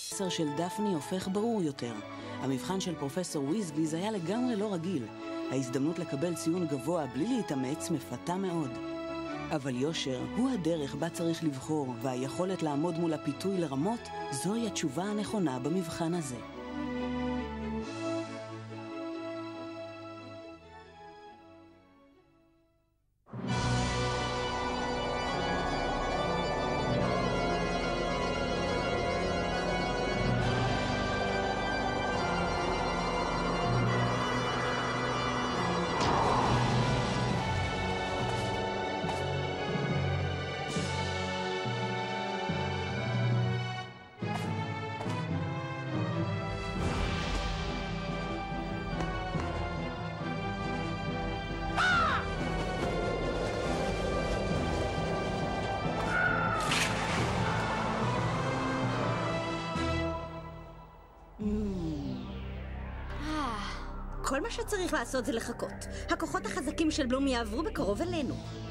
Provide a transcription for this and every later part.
המסר של דפני הופך ברור יותר. המבחן של פרופסור ויזלי היה לגמרי לא רגיל. ההזדמנות לקבל ציון גבוה בלי להתאמץ מפתה מאוד. אבל יושר הוא הדרך בה צריך לבחור, והיכולת לעמוד מול הפיתוי לרמות, זוהי התשובה הנכונה במבחן הזה. כל מה שצריך לעשות זה לחכות. הכוחות החזקים של בלום יעברו בקרוב אלינו.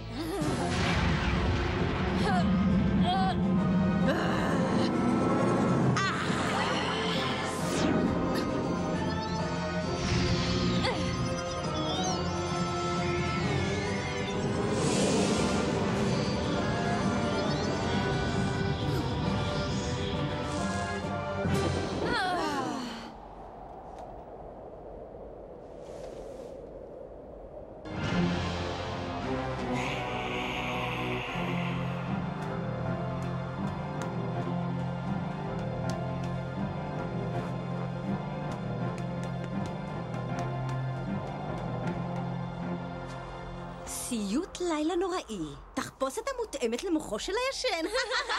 סיוט לילה נוראי. תחפושת המותאמת למוחו של הישן.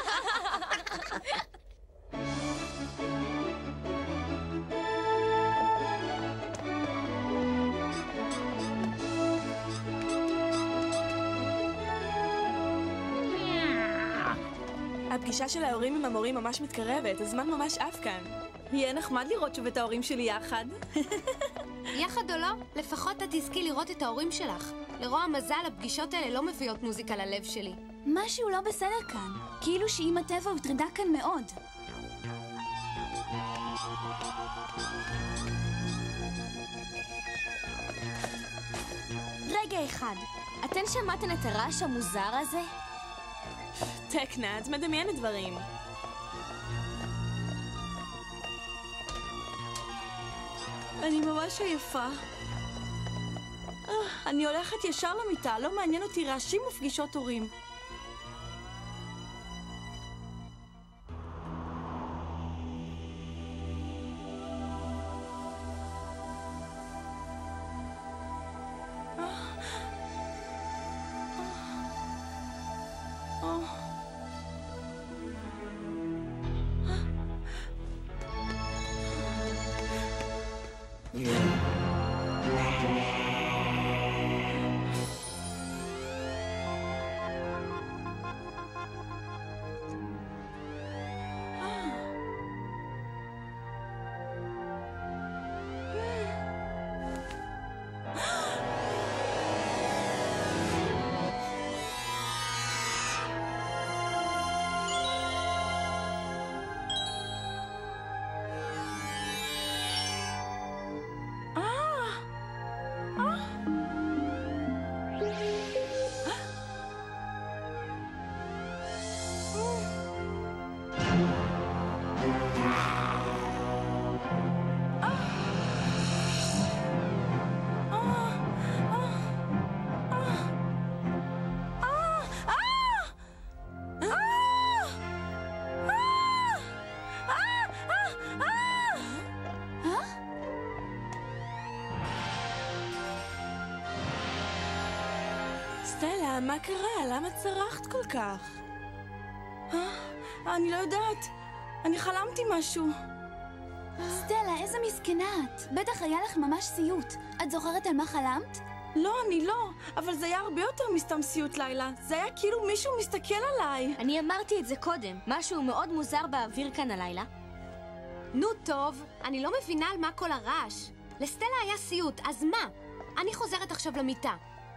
הפגישה של ההורים עם המורים ממש מתקרבת, הזמן ממש עף כאן. יהיה נחמד לראות שוב את ההורים שלי יחד. יחד או לא, לפחות את תזכי לראות את ההורים שלך. לרוע המזל, הפגישות האלה לא מביאות מוזיקה ללב שלי. משהו לא בסדר כאן. כאילו שאמא טבע הוטרדה כאן מאוד. רגע אחד, אתן שמעתן את הרעש המוזר הזה? טקנה, את מדמיינת דברים. אני ממש עייפה. אני הולכת ישר למיטה, לא מעניין אותי רעשים ופגישות הורים. סטלה, מה קרה? למה צרחת כל כך? אני לא יודעת. אני חלמתי משהו. סטלה, איזה מסכנה את. בטח היה לך ממש סיוט. את זוכרת על מה חלמת? לא, אני לא. אבל זה היה הרבה יותר מסתם סיוט לילה. זה היה כאילו מישהו מסתכל עליי. אני אמרתי את זה קודם. משהו מאוד מוזר באוויר כאן הלילה. נו טוב, אני לא מבינה על מה כל הרעש. לסטלה היה סיוט, אז מה? אני חוזרת עכשיו למיטה.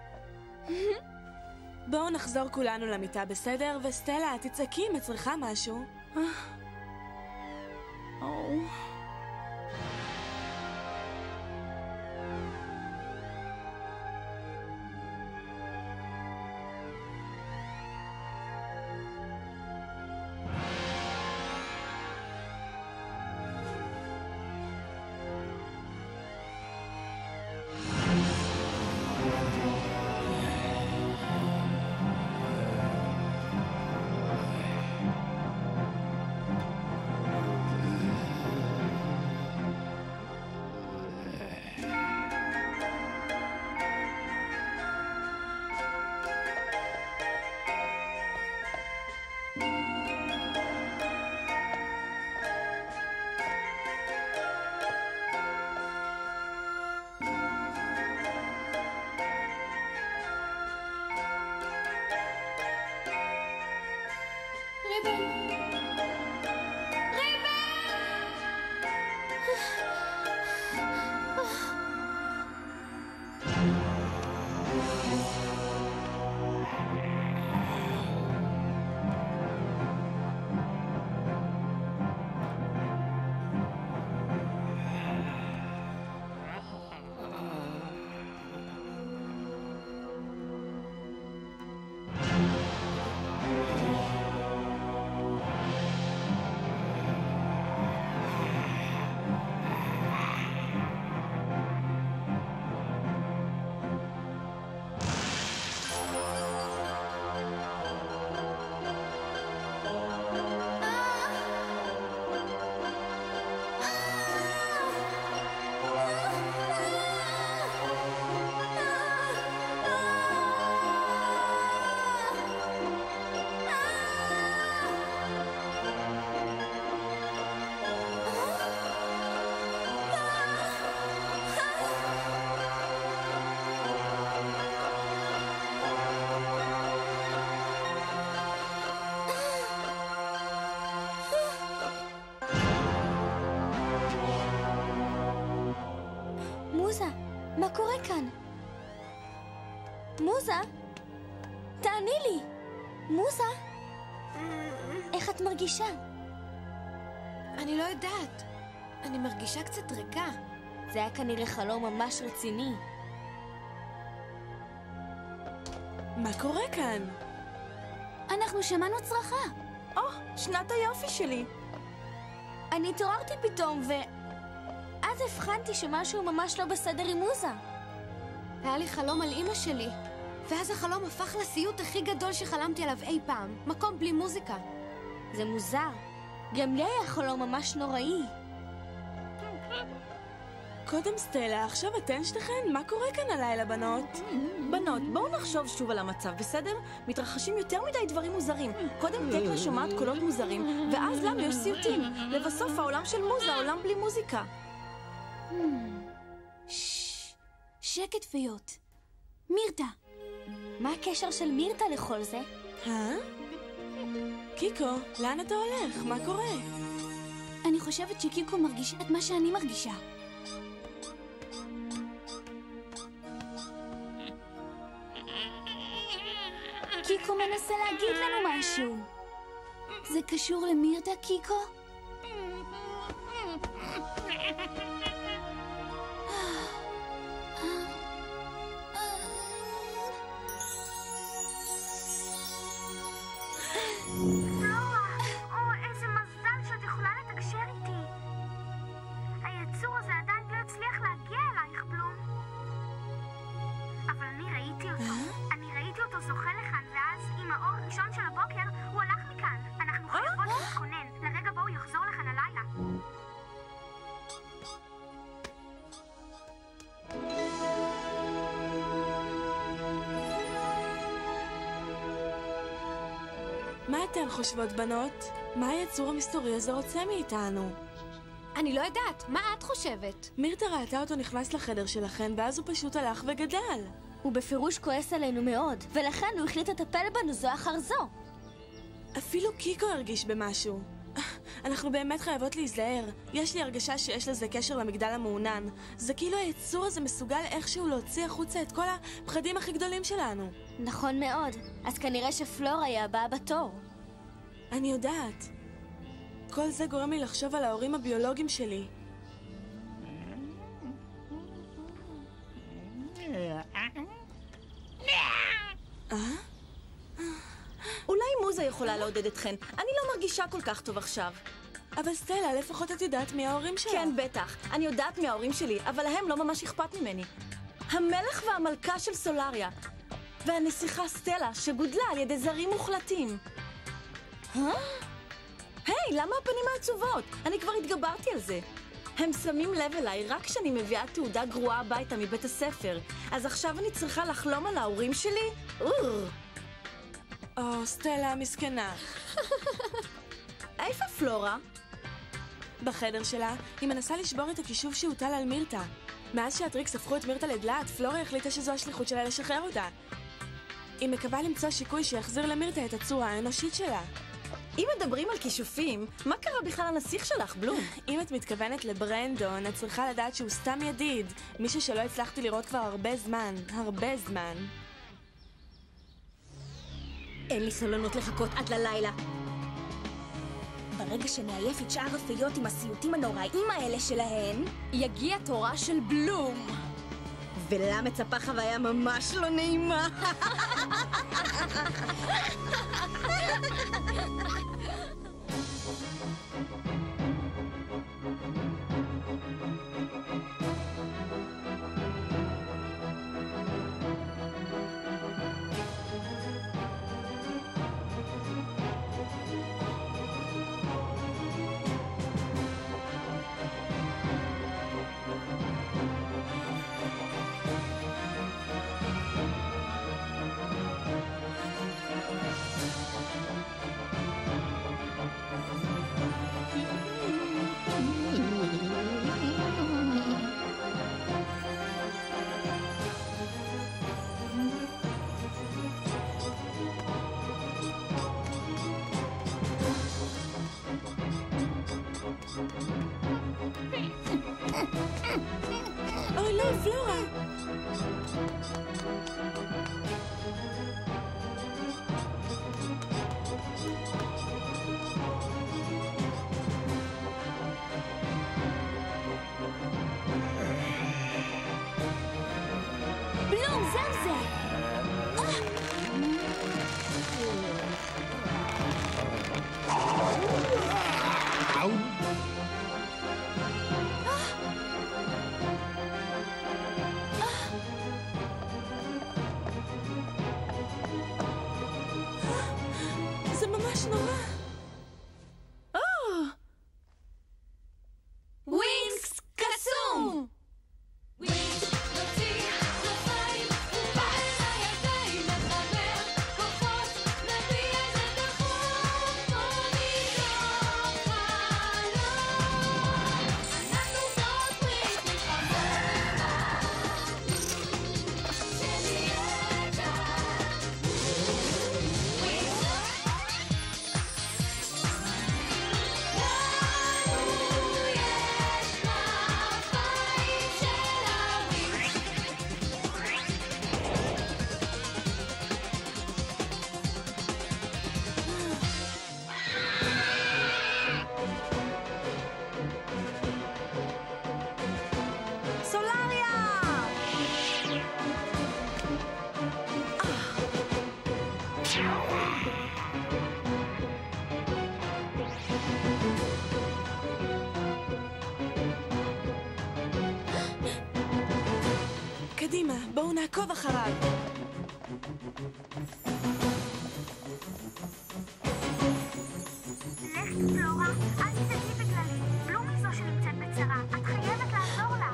בואו נחזור כולנו למיטה, בסדר? וסטלה, תצעקי אם את צריכה משהו. מה קורה כאן? מוזה? תעני לי! מוזה? איך את מרגישה? אני לא יודעת. אני מרגישה קצת ריקה. זה היה כנראה חלום ממש רציני. מה קורה כאן? אנחנו שמענו צרחה. שנת היופי שלי. אני התעוררתי פתאום אז הבחנתי שמשהו ממש לא בסדר עם מוזה. היה לי חלום על אמא שלי, ואז החלום הפך לסיוט הכי גדול שחלמתי עליו אי פעם. מקום בלי מוזיקה. זה מוזר. גם לי היה חלום ממש נוראי. קודם סטלה, עכשיו אתן שתכן? מה קורה כאן הלילה, בנות? בנות, בואו נחשוב שוב על המצב, בסדר? מתרחשים יותר מדי דברים מוזרים. קודם טקלה שומעת קולות מוזרים, ואז לנו יש סיוטים. לבסוף העולם של מוזה, העולם בלי מוזיקה. שקט פיות. מירתה. מה הקשר של מירתה לכל זה? קיקו, לאן אתה הולך? מה קורה? אני חושבת שקיקו מרגישה את מה שאני מרגישה. קיקו מנסה להגיד לנו משהו. זה קשור למירתה, קיקו? מה אתן חושבות, בנות? מה היצור המסתורי הזה רוצה מאיתנו? אני לא יודעת, מה את חושבת? מירתה ראתה אותו נכנס לחדר שלכן, ואז הוא פשוט הלך וגדל. הוא בפירוש כועס עלינו מאוד, ולכן הוא החליט לטפל בנו זו אחר זו. אפילו קיקו הרגיש במשהו. אנחנו באמת חייבות להיזהר. יש לי הרגשה שיש לזה קשר למגדל המעונן. זה כאילו היצור הזה מסוגל איכשהו להוציא החוצה את כל הפחדים הכי גדולים שלנו. נכון מאוד. אז כנראה שפלורה היא הבאה בתור. אני יודעת. כל זה גורם לי לחשוב על ההורים הביולוגיים שלי. אולי מוזה יכולה לעודד אתכן. אני לא מרגישה כל כך טוב עכשיו. אבל סטלה, לפחות את יודעת מי ההורים שלה. כן, בטח. אני יודעת מי ההורים שלי, אבל להם לא ממש אכפת ממני. המלך והמלכה של סולריה. והנסיכה סטלה, שגודלה על ידי זרים מוחלטים. היי, למה הפנים העצובות? אני כבר התגברתי על זה. הם שמים לב אליי רק כשאני מביאה תעודה גרועה הביתה מבית הספר. אז עכשיו אני צריכה לחלום על ההורים שלי? סטלה מסכנה. איפה פלורה? בחדר שלה, היא מנסה לשבור את הכישוף שהוטל על מירתה. מאז שהטריקס הפכו את מירתה לדלעת, פלורה החליטה שזו השליחות שלה לשחרר אותה. היא מקווה למצוא שיקוי שיחזיר למירתה את הצורה האנושית שלה. אם מדברים על כישופים, מה קרה בכלל לנסיך שלך, בלום? אם את מתכוונת לברנדון, את צריכה לדעת שהוא סתם ידיד. מישהו שלא הצלחתי לראות כבר הרבה זמן. הרבה זמן. אין לי סבלנות לחכות עד ללילה. ברגע שנעייף את שאר הפיות עם הסיוטים הנוראים האלה שלהן, יגיע תורה של בלום. ולה מצפה חוויה ממש לא נעימה. אוי, לא, פלורה! בלום, זהו זה! זה ממש נורא. ווינקס קסום! קדימה, בואו נעקוב אחריו. לך פלורה, אל תדאגי בגללי. בלום היא זו שנמצאת בצרה. את חייבת לעזור לה.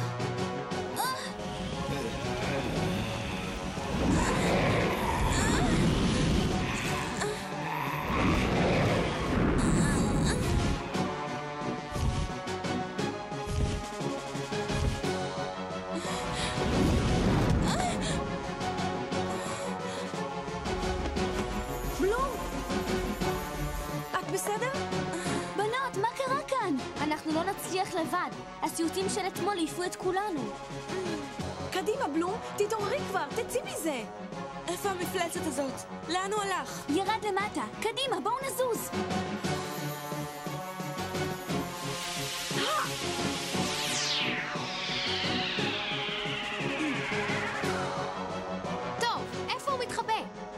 בנות, מה קרה כאן? אנחנו לא נצליח לבד. הסיוטים של אתמול העיפו את כולנו. קדימה, בלום, תתעוררי כבר, תצאי מזה! איפה המפלצת הזאת? לאן הוא הלך? ירד למטה. קדימה, בואו נזוז. טוב, איפה הוא מתחבא?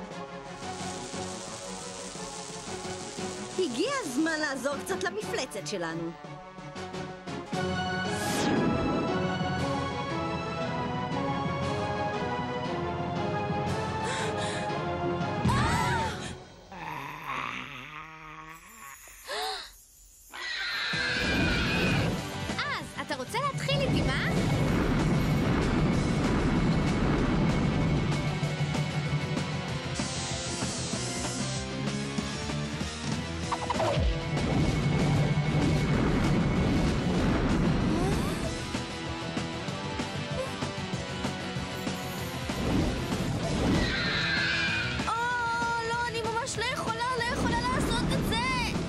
הגיע הזמן לעזור קצת למפלצת שלנו. אז, אתה רוצה להתחיל איתי, מה? לא, אני ממש לא יכולה לעשות את זה.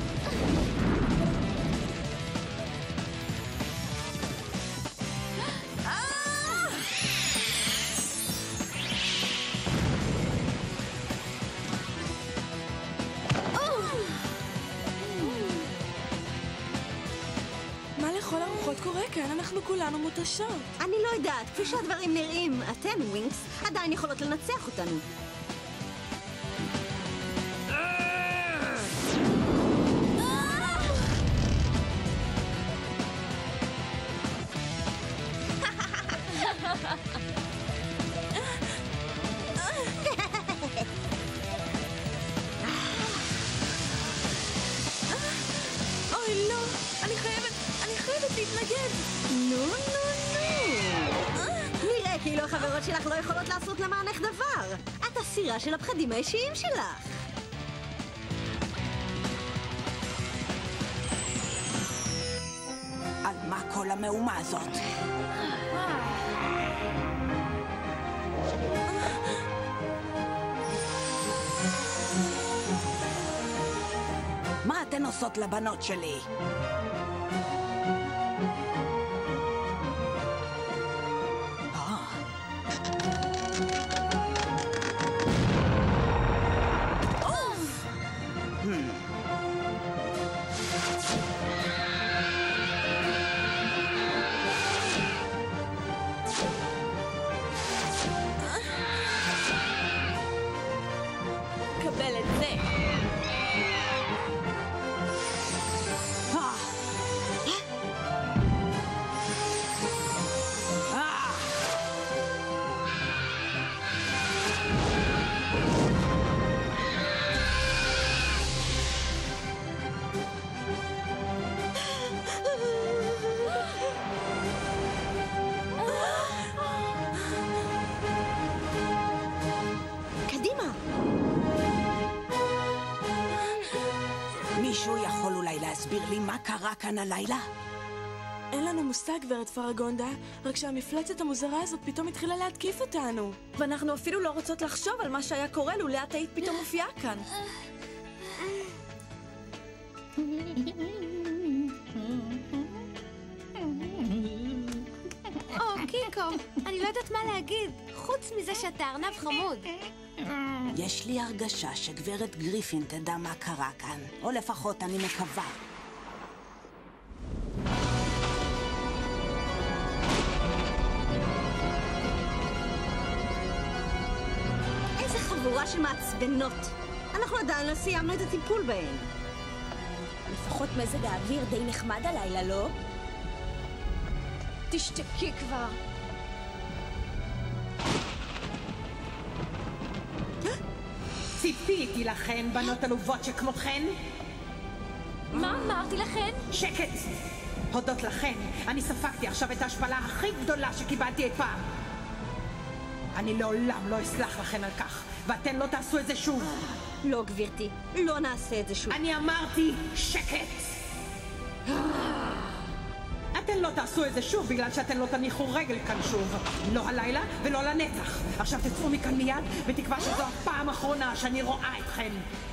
מה לכל הרוחות קורה כאן? אנחנו כולנו מותשות. אני לא יודעת, כפי שהדברים נראים, אתן, ווינקס, עדיין יכולות לנצח אותנו. אוי, לא! אני חייבת להתנגד! נו. נראה כאילו החברות שלך לא יכולות לעשות למענך דבר. את הסירה של הפחדים האישיים שלך. על מה כל המהומה הזאת? מה אתן עושות לבנות שלי? לי מה קרה כאן הלילה? אין לנו מושג, גברת פרגונדה, רק שהמפלצת המוזרה הזאת פתאום התחילה להתקיף אותנו. ואנחנו אפילו לא רוצות לחשוב על מה שהיה קורה לולא את היית פתאום מופיעה כאן. קיקו, אני לא יודעת מה להגיד, חוץ מזה שאתה ארנב חמוד. יש לי הרגשה שגברת גריפין תדע מה קרה כאן, או לפחות אני מקווה. איזה חבורה של מעצבנות. אנחנו עדיין לא סיימנו את הטיפול בהן. לפחות מזג האוויר די נחמד הלילה, לא? תשתקי כבר. ציפיתי לכן, בנות עלובות שכמותכן. מה אמרתי לכן? שקט! הודות לכן, אני ספגתי עכשיו את ההשפלה הכי גדולה שקיבלתי אי פעם. אני לעולם לא אסלח לכן על כך, ואתן לא תעשו את זה שוב. לא, גברתי, לא נעשה את זה שוב. אני אמרתי שקט! אתן לא תעשו את זה שוב בגלל שאתן לא תניחו רגל כאן שוב. לא הלילה ולא לנצח. עכשיו תצאו מכאן מיד בתקווה שזו הפעם האחרונה שאני רואה אתכן.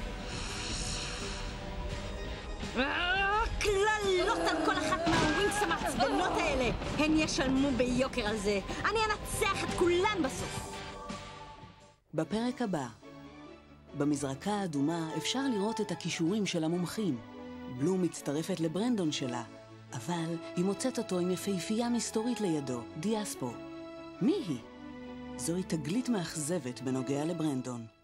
קללות על כל אחת מהווינקס המעצבנות האלה. הן ישלמו ביוקר על זה. אני אנצח את כולן בסוף. בפרק הבא, במזרקה האדומה אפשר לראות את הכישורים של המומחים. בלום מצטרפת לברנדון שלה, אבל היא מוצאת אותו עם יפהפייה מסתורית לידו, דיאספו. מי היא? זוהי תגלית מאכזבת בנוגע לברנדון.